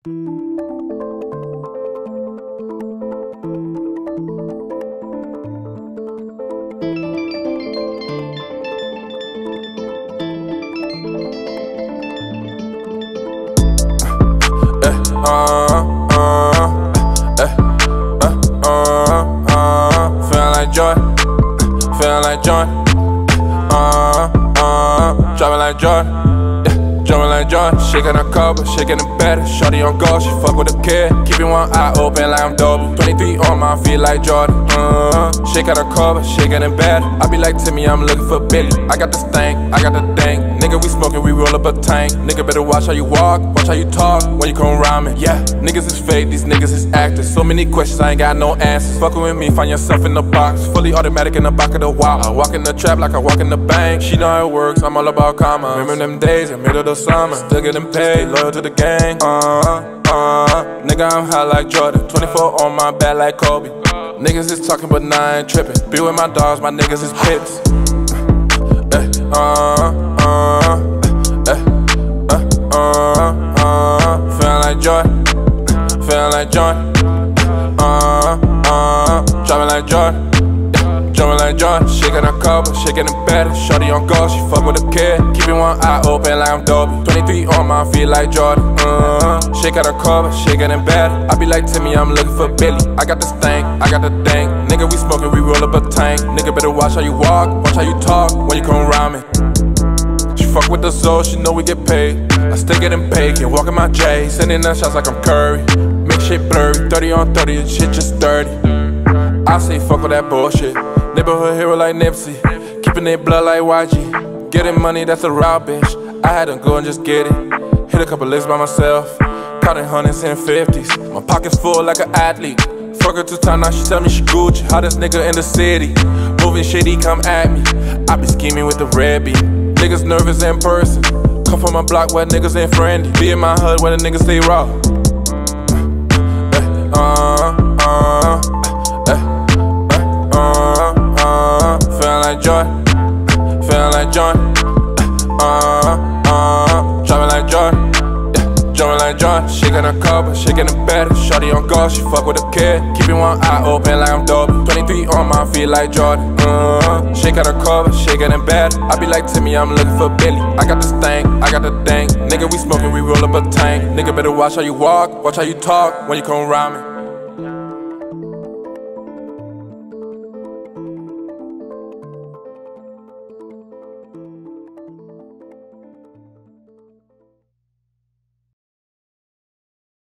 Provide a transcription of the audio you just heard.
Feeling like joy, feeling like joy. Driving like joy, yeah, jumping like joy. Shaking her cover, shaking the bed. Shorty on go, she fuck with a kid. Keeping one eye open like I'm Dobby. 23 on my feet like Jordan. Shaking her cover, shaking in bed. I be like Timmy, I'm looking for Billy. I got this thing, I got the thing. Nigga, we smoking, we roll up a tank. Nigga, better watch how you walk, watch how you talk when you come around me. Yeah, niggas is fake, these niggas is actors. So many questions, I ain't got no answers. Fucking with me, find yourself in the box. Fully automatic in the back of the wall. I walk in the trap like I walk in the bank. She know how it works, I'm all about karma. Remember them days in middle of the summer. Still getting paid, loyal to the gang. Nigga, I'm high like Jordan. 24 on my back like Kobe. Niggas is talking, but nah, I ain't tripping. Be with my dogs, my niggas is pits. Feeling like joy, feeling like joy. Driving like joy, yeah, jumping like joy. Shaking her cover, shaking the bed. Shorty on go, she fuck with a kid. Keeping one eye open like I'm Dobby. 23 on my feet like Jordan. Shake out her cover, shaking in bed. I be like Timmy, I'm looking for Billy. I got this thing, I got the thing. Nigga, we smoking, we roll up a tank. Nigga, better watch how you walk, watch how you talk when you come around me. She fuck with the soul, she know we get paid. I still getting paid, can't walk in my J. Sending her shots like I'm Curry. Make shit blurry, 30 on 30, and shit just dirty. I say fuck with that bullshit. Neighborhood hero like Nipsey. Keeping their blood like YG. Getting money, that's a route, bitch. I had to go and just get it. Hit a couple licks by myself. Counting hundreds and fifties. My pockets full like an athlete. Fuck her 2 times, now she tell me she Gucci. Hottest nigga in the city. Moving shady, come at me. I be scheming with the red beat. Niggas nervous in person. Come from a block where niggas ain't friendly. Be in my hood where the niggas stay raw. Feeling like joy, feeling like joy. Driving like joy, yeah, jumping like joy. Shaking her cover, shaking the bed. Shorty on go, she fuck with a kid. Keeping one eye open like I'm Dobby. 23 on my feet like Jordan. Shake out her cover, shaking in bed. I be like Timmy, I'm looking for Billy. I got this thing, I got the thing. Nigga, we smoking, we roll up a tank. Nigga, better watch how you walk, watch how you talk when you come around me.